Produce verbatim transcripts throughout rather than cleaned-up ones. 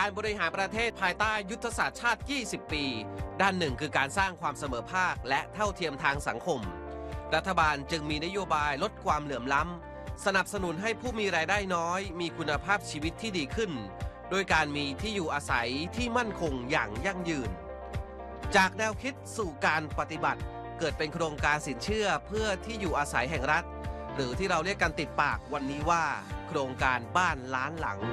การบริหารประเทศภายใต้ยุทธศาสตร์ชาติ ยี่สิบ ปี ด้านหนึ่งคือการสร้างความเสมอภาคและเท่าเทียมทางสังคมรัฐบาลจึงมีนโยบายลดความเหลื่อมล้ำสนับสนุนให้ผู้มีรายได้น้อยมีคุณภาพชีวิตที่ดีขึ้นโดยการมีที่อยู่อาศัยที่มั่นคงอย่างยั่งยืนจากแนวคิดสู่การปฏิบัติเกิดเป็นโครงการสินเชื่อเพื่อที่อยู่อาศัยแห่งรัฐหรือที่เราเรียกกันติดปากวันนี้ว่าโครงการบ้านล้านหลัง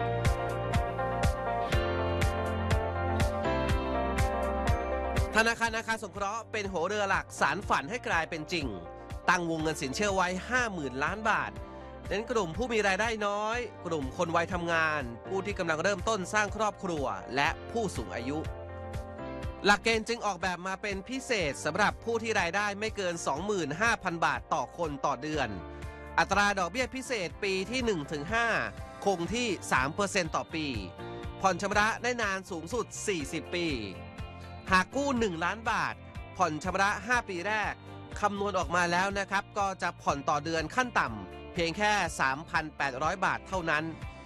ธนาคารอาคารสงเคราะห์เป็นหัวเรือหลักสานฝันให้กลายเป็นจริงตั้งวงเงินสินเชื่อไว้ ห้าหมื่น ล้านบาทเน้นกลุ่มผู้มีรายได้น้อยกลุ่มคนวัยทำงานผู้ที่กำลังเริ่มต้นสร้างครอบครัวและผู้สูงอายุหลักเกณฑ์จึงออกแบบมาเป็นพิเศษสำหรับผู้ที่รายได้ไม่เกิน สองหมื่นห้าพัน บาทต่อคนต่อเดือนอัตราดอกเบี้ยพิเศษปีที่ หนึ่งถึงห้า คงที่ สามเปอร์เซ็นต์ ต่อปีผ่อนชำระได้นานสูงสุด สี่สิบ ปีหากกู้ หนึ่ง ล้านบาทผ่อนชำระ ห้า ปีแรกคำนวณออกมาแล้วนะครับก็จะผ่อนต่อเดือนขั้นต่ำเพียงแค่ สามพันแปดร้อย บาทเท่านั้น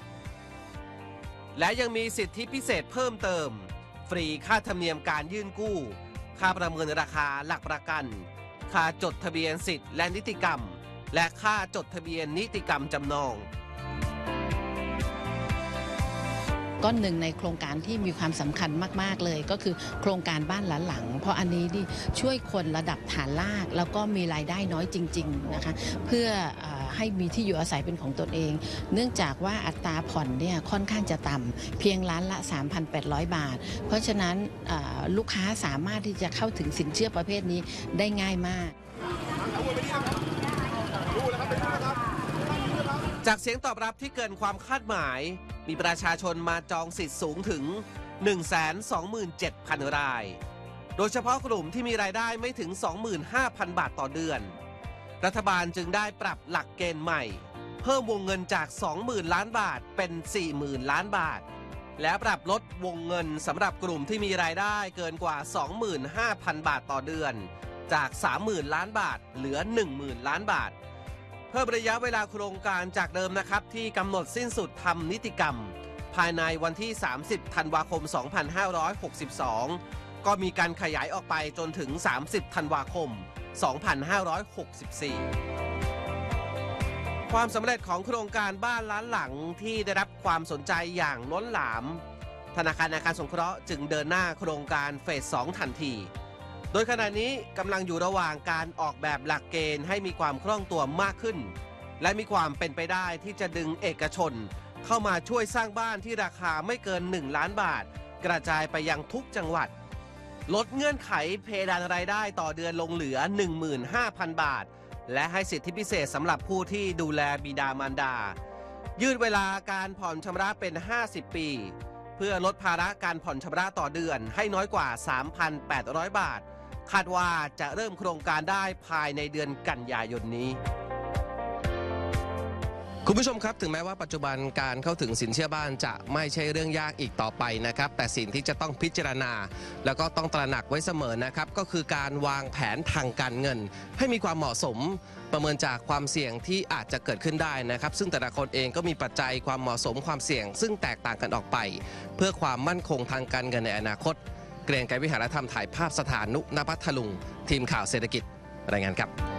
และยังมีสิทธิพิเศษเพิ่มเติมฟรีค่าธรรมเนียมการยื่นกู้ค่าประเมินราคาหลักประกันค่าจดทะเบียนสิทธิ์และนิติกรรมและค่าจดทะเบียนนิติกรรมจำนองก็หนึ่งในโครงการที่มีความสำคัญมากๆเลยก็คือโครงการบ้านล้านหลังเพราะอันนี้นี่ช่วยคนระดับฐานรากแล้วก็มีรายได้น้อยจริงๆนะคะเพื่อให้มีที่อยู่อาศัยเป็นของตนเองเนื่องจากว่าอัตราผ่อนเนี่ยค่อนข้างจะต่ำเพียงล้านละ สามพันแปดร้อย บาทเพราะฉะนั้นลูกค้าสามารถที่จะเข้าถึงสินเชื่อประเภทนี้ได้ง่ายมากจากเสียงตอบรับที่เกินความคาดหมายมีประชาชนมาจองสิทธิ์สูงถึง หนึ่งแสนสองหมื่นเจ็ดพัน รายโดยเฉพาะกลุ่มที่มีรายได้ไม่ถึง สองหมื่นห้าพัน บาทต่อเดือนรัฐบาลจึงได้ปรับหลักเกณฑ์ใหม่เพิ่มวงเงินจาก สองหมื่น ล้านบาทเป็น สี่หมื่น ล้านบาทและปรับลดวงเงินสำหรับกลุ่มที่มีรายได้เกินกว่า สองหมื่นห้าพัน บาทต่อเดือนจาก สามหมื่น ล้านบาทเหลือ หนึ่งหมื่น ล้านบาทเพิ่มระยะเวลาโครงการจากเดิมนะครับที่กำหนดสิ้นสุดทำนิติกรรมภายในวันที่ สามสิบ ธันวาคม สองพันห้าร้อยหกสิบสอง ก็มีการขยายออกไปจนถึง สามสิบ ธันวาคม สองพันห้าร้อยหกสิบสี่ ความสำเร็จของโครงการบ้านล้านหลังที่ได้รับความสนใจอย่างล้นหลามธนาคารอาคารสงเคราะห์จึงเดินหน้าโครงการเฟส สอง ทันทีโดยขณะนี้กำลังอยู่ระหว่างการออกแบบหลักเกณฑ์ให้มีความคล่องตัวมากขึ้นและมีความเป็นไปได้ที่จะดึงเอกชนเข้ามาช่วยสร้างบ้านที่ราคาไม่เกิน หนึ่ง ล้านบาทกระจายไปยังทุกจังหวัดลดเงื่อนไขเพดานรายได้ต่อเดือนลงเหลือ หนึ่งหมื่นห้าพัน บาทและให้สิทธิพิเศษสำหรับผู้ที่ดูแลบิดามารดายืดเวลาการผ่อนชำระเป็น ห้าสิบ ปีเพื่อลดภาระการผ่อนชำระต่อเดือนให้น้อยกว่า สามพันแปดร้อย บาทคาดว่าจะเริ่มโครงการได้ภายในเดือนกันยายนนี้คุณผู้ชมครับถึงแม้ว่าปัจจุบันการเข้าถึงสินเชื่อบ้านจะไม่ใช่เรื่องยากอีกต่อไปนะครับแต่สิ่งที่จะต้องพิจารณาแล้วก็ต้องตระหนักไว้เสมอนะครับก็คือการวางแผนทางการเงินให้มีความเหมาะสมประเมินจากความเสี่ยงที่อาจจะเกิดขึ้นได้นะครับซึ่งแต่ละคนเองก็มีปัจจัยความเหมาะสมความเสี่ยงซึ่งแตกต่างกันออกไปเพื่อความมั่นคงทางการเงินในอนาคตเกรียงไกรวิหารธรรมถ่ายภาพสถานุณพัทลุงทีมข่าวเศรษฐกิจรายงานครับ